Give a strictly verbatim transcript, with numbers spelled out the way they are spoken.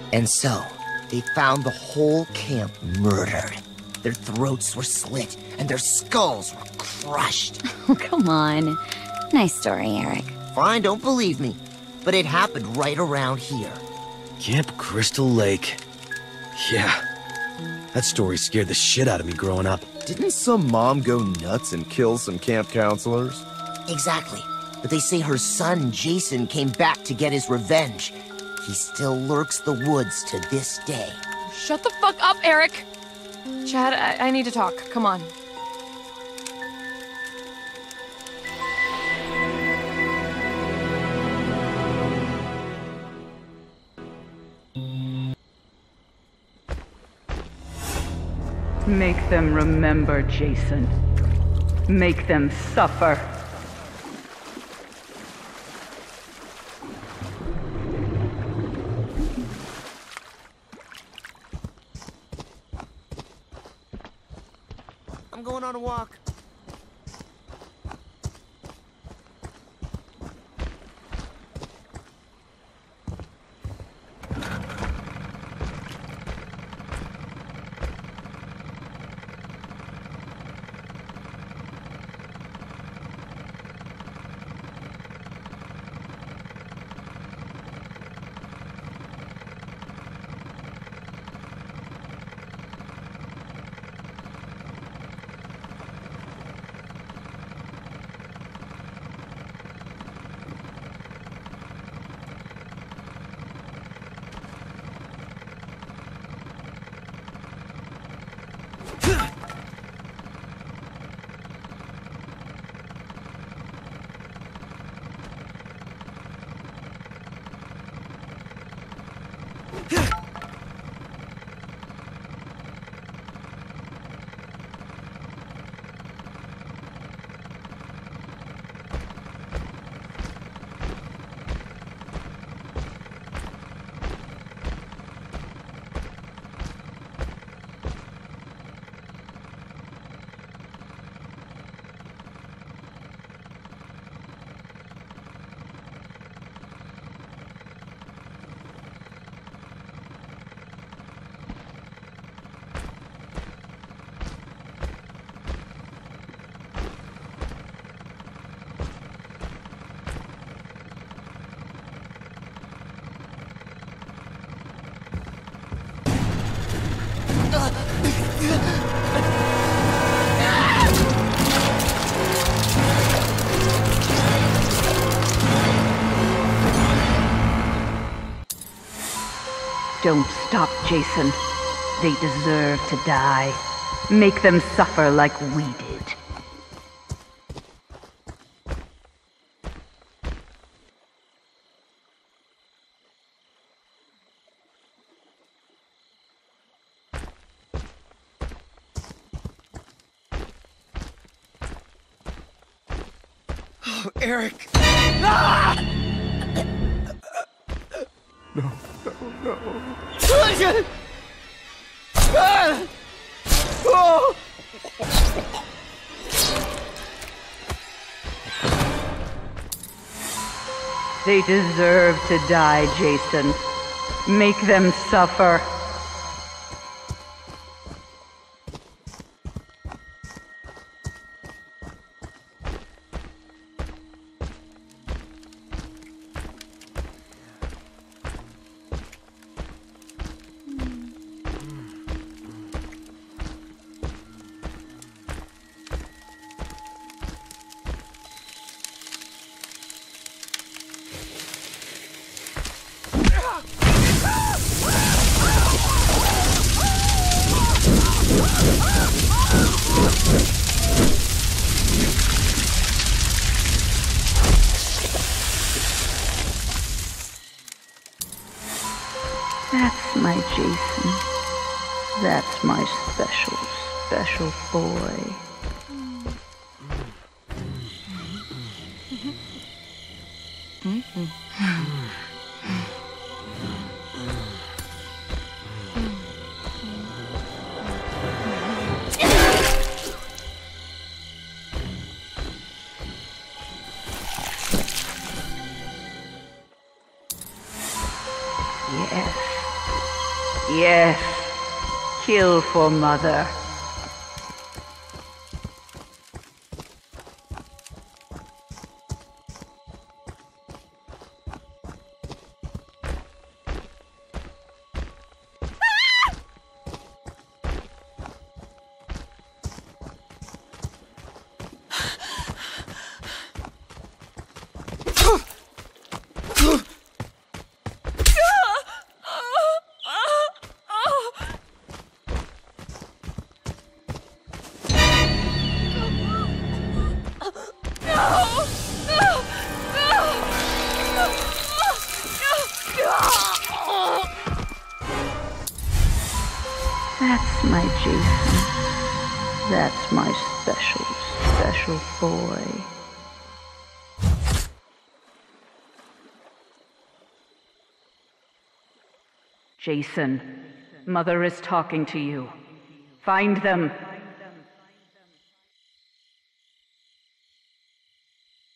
And so, they found the whole camp murdered. Their throats were slit, and their skulls were crushed. Oh, come on. Nice story, Eric. Fine, don't believe me. But it happened right around here. Camp Crystal Lake. Yeah. That story scared the shit out of me growing up. Didn't some mom go nuts and kill some camp counselors? Exactly. But they say her son, Jason, came back to get his revenge. He still lurks the woods to this day. Shut the fuck up, Eric! Chad, I, I need to talk. Come on. Make them remember, Jason. Make them suffer. I'm going on a walk. Don't stop, Jason. They deserve to die. Make them suffer like we did. Oh, Eric! Ah! No, no, no. Ah! Oh! They deserve to die, Jason. Make them suffer. That's my Jason. That's my special, special boy. Yes, Yes. Kill for Mother. That's my Jason. That's my special, special boy. Jason, Mother is talking to you. Find them